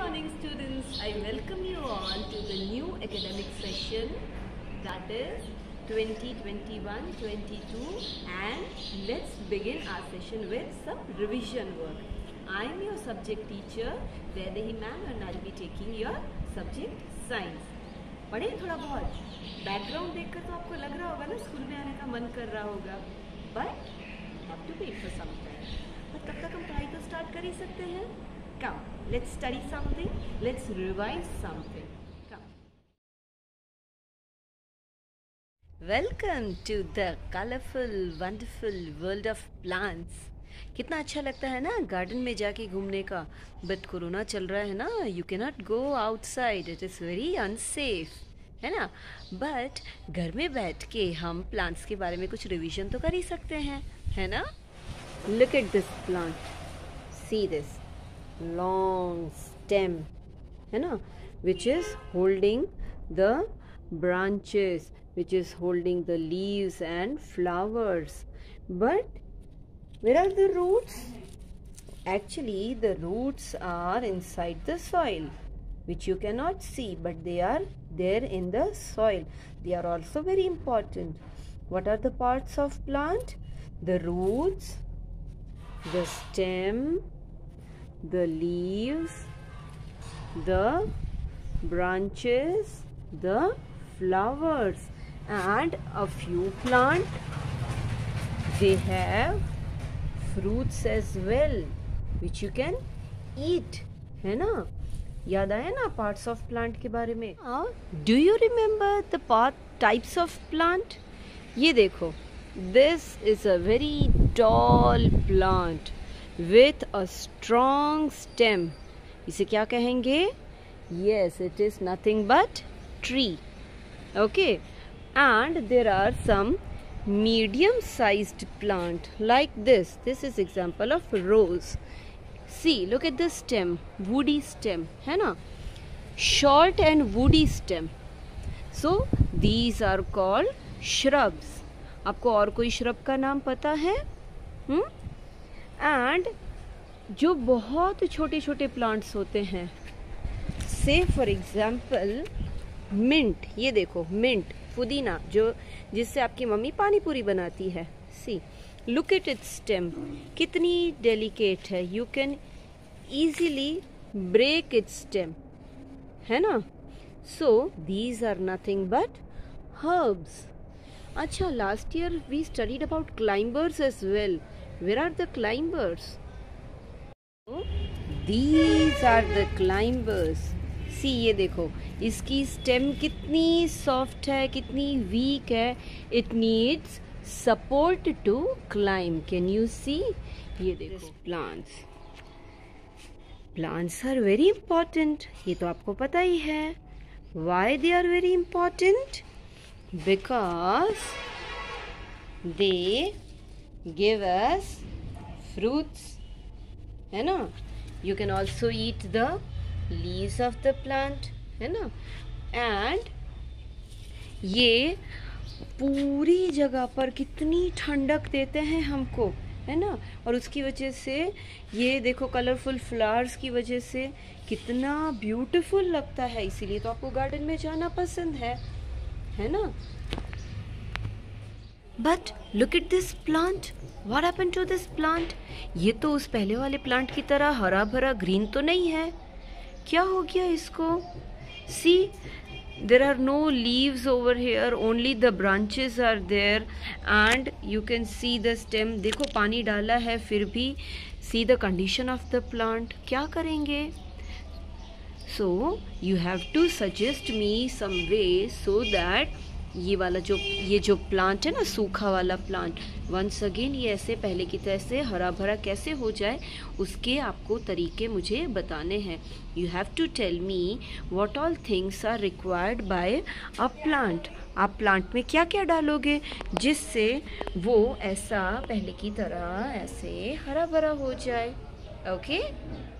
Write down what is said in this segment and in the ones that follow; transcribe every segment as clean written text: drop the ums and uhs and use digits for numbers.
morning, students. I welcome you all to the new academic session, that is 2021-22, and let's begin our session with some revision work. I am your subject teacher Vaidehi ma'am and I will be taking your subject science. पढ़े थोड़ा बहुत background देखकर तो आपको लग रहा होगा ना स्कूल में आने का मन कर रहा होगा, but have to wait for some time. तब तक हम पढ़ाई तो स्टार्ट कर ही सकते हैं. Come, let's study something, let's revise something. Come. Welcome to the colorful, wonderful world of plants. कितना अच्छा लगता है ना गार्डन में जाके घूमने का. बट कोरोना चल रहा है ना, you can not go outside, it is very unsafe, है ना. बट घर में बैठ के हम प्लांट्स के बारे में कुछ रिवीजन तो कर ही सकते हैं, है ना. Look at this plant, see this long stem, है ना, which is holding the branches, which is holding the leaves and flowers. But where are the roots? Actually the roots are inside the soil, which you cannot see, but they are there in the soil. They are also very important. What are the parts of plant? The roots, the stem, the leaves, the branches, the flowers, and a few plants they have fruits as well, which you can eat, है ना. याद आया ना parts of plant के बारे में. Do you remember the types of plant? ये देखो, this is a very tall plant with a strong stem. इसे क्या कहेंगे? Yes, it is nothing but tree. Okay, and there are some medium-sized plant like this. This is example of rose. See, look at the stem, woody stem, है ना? Short and woody stem. So these are called shrubs. आपको और कोई shrub का नाम पता है? And जो बहुत छोटे छोटे प्लांट्स होते हैं, से फॉर एग्जाम्पल मिंट. ये देखो मिंट, पुदीना, जो जिससे आपकी मम्मी पानी पूरी बनाती है. See, look at its stem, कितनी डेलिकेट है. You can easily break its stem, है ना. So these are nothing but herbs. अच्छा, last year we studied about climbers as well. Where are the climbers? These are the climbers. See, ये देखो, इसकी stem कितनी soft है, कितनी week है. It needs support to climb. Can you see? ये देखो plants. Plants are very important. ये तो आपको पता ही है. Why they are very important? Because they give us fruits, है ना. You can also eat the leaves of the plant, है ना. and ये पूरी जगह पर कितनी ठंडक देते हैं हमको, है ना. और उसकी वजह से ये देखो कलरफुल फ्लावर्स की वजह से कितना ब्यूटीफुल लगता है. इसीलिए तो आपको गार्डन में जाना पसंद है ना. But look at this plant. What happened to this plant? ये तो उस पहले वाले प्लांट की तरह हरा भरा ग्रीन तो नहीं है. क्या हो गया इसको? See, there are no leaves over here. Only the branches are there, and you can see the stem. देखो पानी डाला है फिर भी. See the condition of the plant. क्या करेंगे? So you have to suggest me some way so that ये जो प्लांट है ना, सूखा वाला प्लांट, वंस अगेन ये ऐसे पहले की तरह से हरा भरा कैसे हो जाए, उसके आपको तरीके मुझे बताने हैं. You have to tell me what all things are required by a plant. आप प्लांट में क्या क्या डालोगे जिससे वो ऐसा पहले की तरह ऐसे हरा भरा हो जाए. Okay,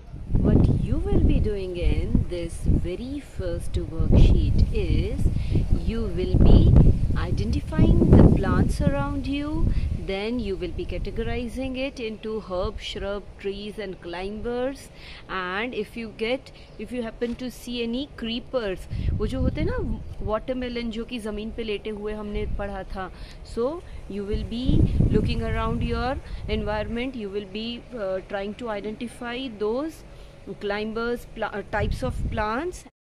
what you will be doing in this very first worksheet is you will be identifying the plants around you. Then you will be categorizing it into herb, shrub, trees and climbers. And if you happen to see any creepers, वो जो होते हैं ना watermelon जो कि ज़मीन पे लेटे हुए हमने पढ़ा था, so you will be looking around your environment, you will be trying to identify those climbers, types of plants.